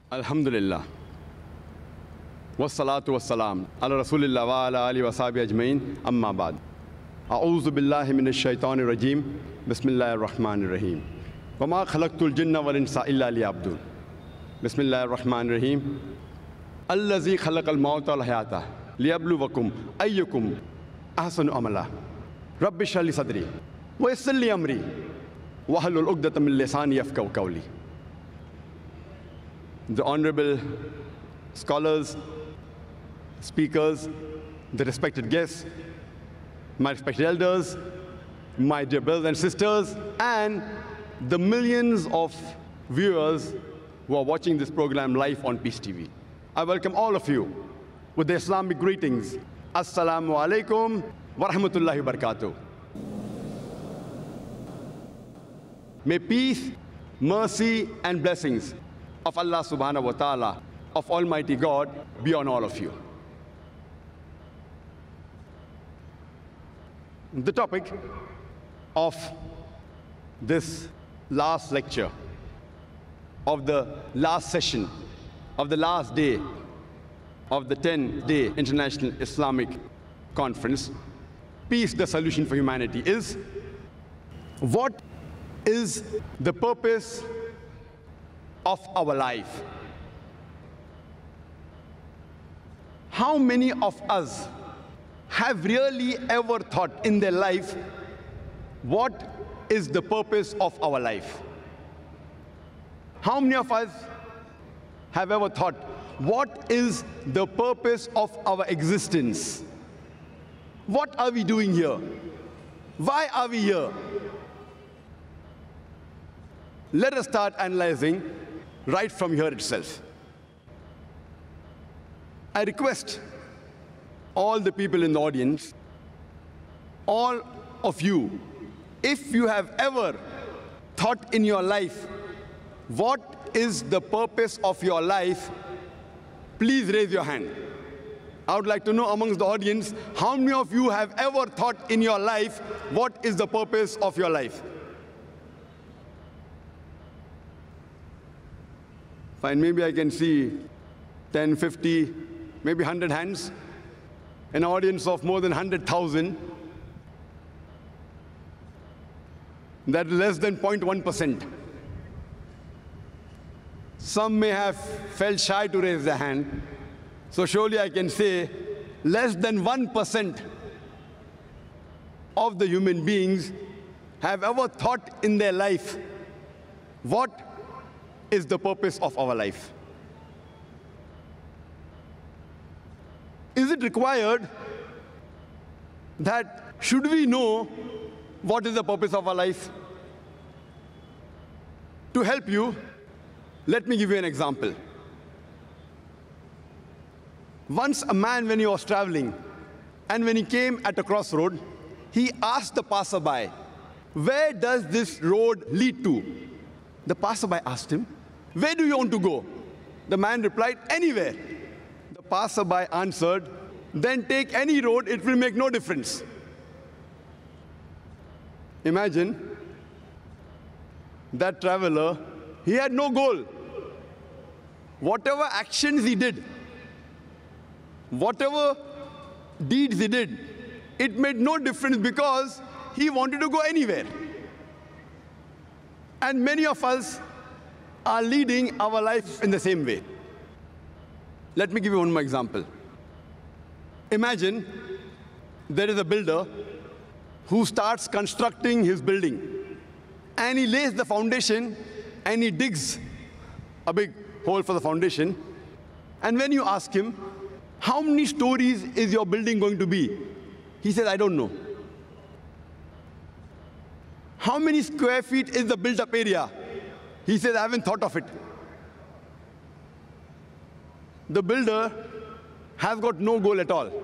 Alhamdulillah. Wassalatu wassalam ala Rasulillah wa ala alihi wa sahbihi ajmain. Amma ba'd. A'udhu billahi minash shaitanir rajim. Bismillahir rahmanir rahim. Wa ma khalaqtul jinna wal insa illa liya'budun. Bismillahir rahmanir rahim. Allazi khalaqal mauta wal hayata liyabluwakum ayyukum ahsanu amala. Rabbi shrah li sadri wa yassir li amri wahlul 'uqdatam min lisani yafqahu qawli. The honorable scholars, speakers, the respected guests, my respected elders, my dear brothers and sisters, and the millions of viewers who are watching this program live on Peace TV. I welcome all of you with the Islamic greetings. Assalamu alaikum wa rahmatullahi wa barakatuh. May peace, mercy, and blessings of Allah subhanahu wa ta'ala, of Almighty God, be on all of you. The topic of this last lecture, of the last session, of the last day of the 10-day International Islamic Conference, Peace, the Solution for Humanity, is what is the purpose of our life? How many of us have really ever thought in their life what is the purpose of our life? How many of us have ever thought what is the purpose of our existence? What are we doing here? Why are we here? Let us start analyzing right from here itself. I request all the people in the audience, all of you, if you have ever thought in your life, what is the purpose of your life, please raise your hand. I would like to know amongst the audience, how many of you have ever thought in your life, what is the purpose of your life? Fine, maybe I can see 10, 50, maybe 100 hands. An audience of more than 100,000. That is less than 0.1%. Some may have felt shy to raise their hand. So surely I can say less than 1% of the human beings have ever thought in their life, what is the purpose of our life? Is it required that should we know what is the purpose of our life? To help you, let me give you an example. Once a man, when he was traveling, and when he came at a crossroad, he asked the passerby, "Where does this road lead to?" The passerby asked him, "Where do you want to go?" The man replied, "Anywhere." The passerby answered, "Then take any road, it will make no difference." Imagine that traveler, he had no goal. Whatever actions he did, whatever deeds he did, it made no difference because he wanted to go anywhere. And many of us are leading our life in the same way. Let me give you one more example. Imagine there is a builder who starts constructing his building, and he lays the foundation and he digs a big hole for the foundation. And when you ask him, "How many stories is your building going to be?" he says, "I don't know." "How many square feet is the built-up area?" He says, "I haven't thought of it." The builder has got no goal at all.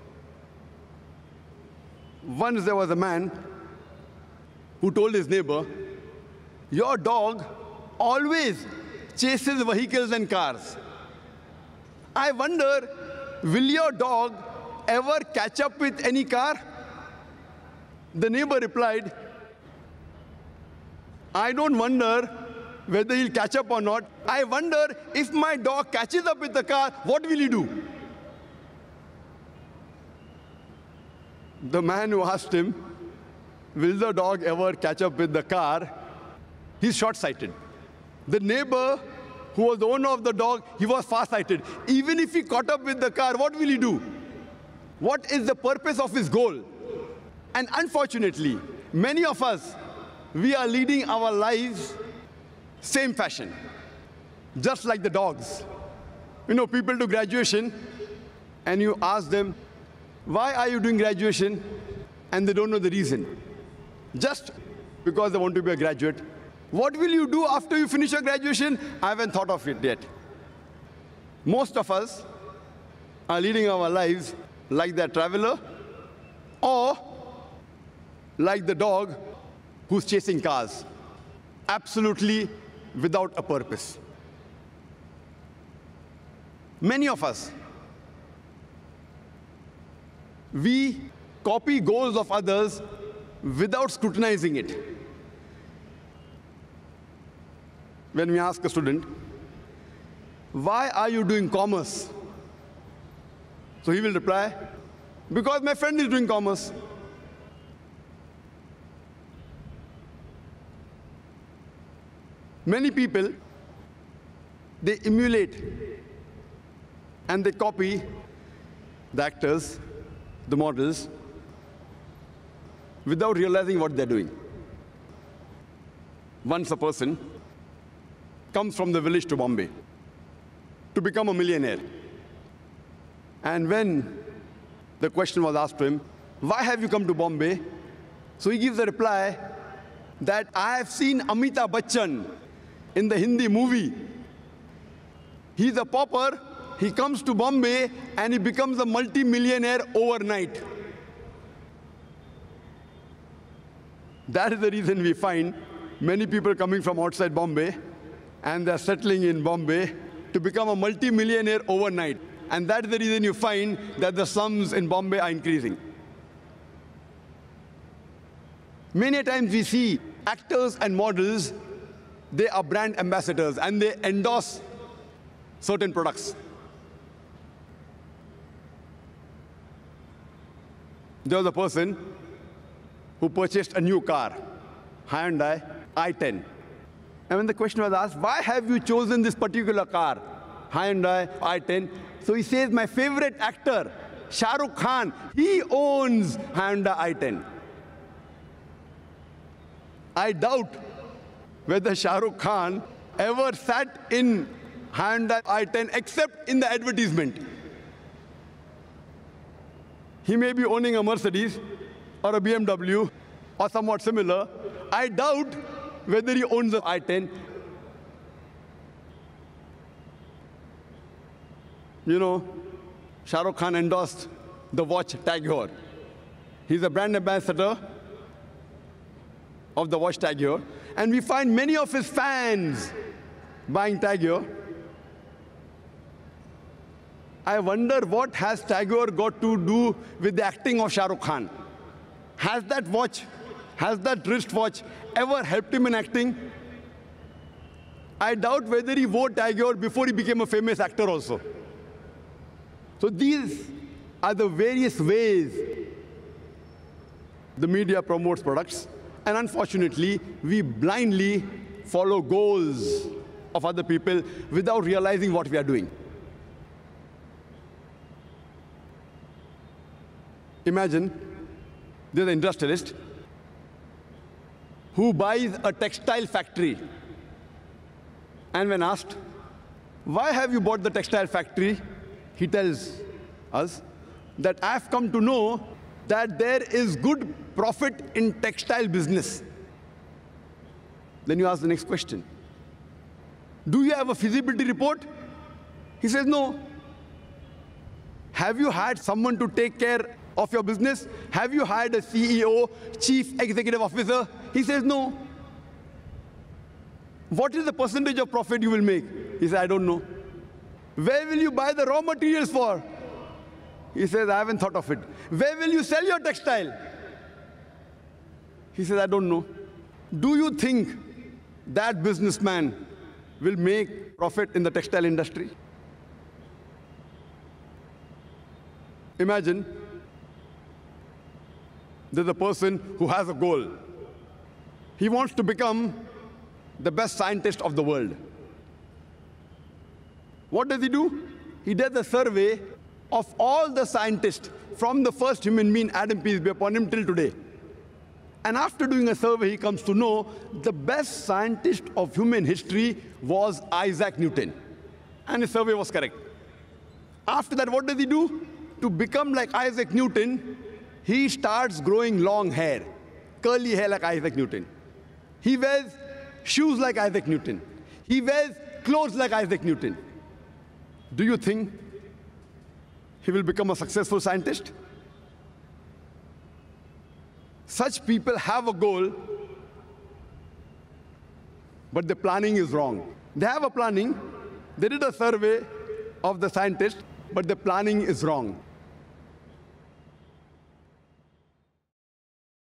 Once there was a man who told his neighbor, "Your dog always chases vehicles and cars. I wonder, will your dog ever catch up with any car?" The neighbor replied, "I don't wonder whether he'll catch up or not. I wonder if my dog catches up with the car, what will he do? The man who asked him, will the dog ever catch up with the car? He's short-sighted. The neighbor who was the owner of the dog, he was far-sighted. Even if he caught up with the car, what will he do? What is the purpose of his goal? And unfortunately, many of us, we are leading our lives same fashion, just like the dogs. You know, people do graduation, and you ask them, why are you doing graduation? And they don't know the reason. Just because they want to be a graduate. What will you do after you finish your graduation? I haven't thought of it yet. Most of us are leading our lives like the traveler or like the dog who's chasing cars, absolutely without a purpose. Many of us, we copy goals of others without scrutinizing it. When we ask a student, why are you doing commerce? So he will reply, because my friend is doing commerce. Many people, they emulate and they copy the actors, the models, without realizing what they're doing. Once a person comes from the village to Bombay to become a millionaire. And when the question was asked to him, why have you come to Bombay? So he gives a reply that I have seen Amitabh Bachchan in the Hindi movie. He's a pauper, he comes to Bombay and he becomes a multi-millionaire overnight. That is the reason we find many people coming from outside Bombay and they're settling in Bombay to become a multi-millionaire overnight. And that is the reason you find that the slums in Bombay are increasing. Many times we see actors and models, they are brand ambassadors and they endorse certain products. There was a person who purchased a new car, Hyundai i10. And when the question was asked, why have you chosen this particular car, Hyundai i10? So he says, my favorite actor, Shah Rukh Khan, he owns Hyundai i10. I doubt whether Shah Rukh Khan ever sat in Hyundai i10 except in the advertisement. He may be owning a Mercedes or a BMW or somewhat similar. I doubt whether he owns an i10. You know, Shah Rukh Khan endorsed the watch Tag Heuer. He's a brand ambassador of the watch Tag Heuer. And we find many of his fans buying Tag Heuer. I wonder what has Tag Heuer got to do with the acting of Shah Rukh Khan? Has that watch, has that wristwatch ever helped him in acting? I doubt whether he wore Tag Heuer before he became a famous actor also. So these are the various ways the media promotes products. And unfortunately, we blindly follow goals of other people without realizing what we are doing. Imagine there's an industrialist who buys a textile factory. And when asked, why have you bought the textile factory? He tells us that I've come to know that there is good profit in textile business. Then you ask the next question. Do you have a feasibility report? He says, no. Have you hired someone to take care of your business? Have you hired a CEO, chief executive officer? He says, no. What is the percentage of profit you will make? He says, I don't know. Where will you buy the raw materials for? He says, I haven't thought of it. Where will you sell your textile? He says, I don't know. Do you think that businessman will make profit in the textile industry? Imagine there's a person who has a goal. He wants to become the best scientist of the world. What does he do? He does a survey of all the scientists from the first human being, Adam, peace be upon him, till today. And after doing a survey, he comes to know the best scientist of human history was Isaac Newton. And his survey was correct. After that, what does he do? To become like Isaac Newton, he starts growing long hair, curly hair like Isaac Newton. He wears shoes like Isaac Newton. He wears clothes like Isaac Newton. Do you think he will become a successful scientist? Such people have a goal, but the planning is wrong. They have a planning. They did a survey of the scientists, but the planning is wrong.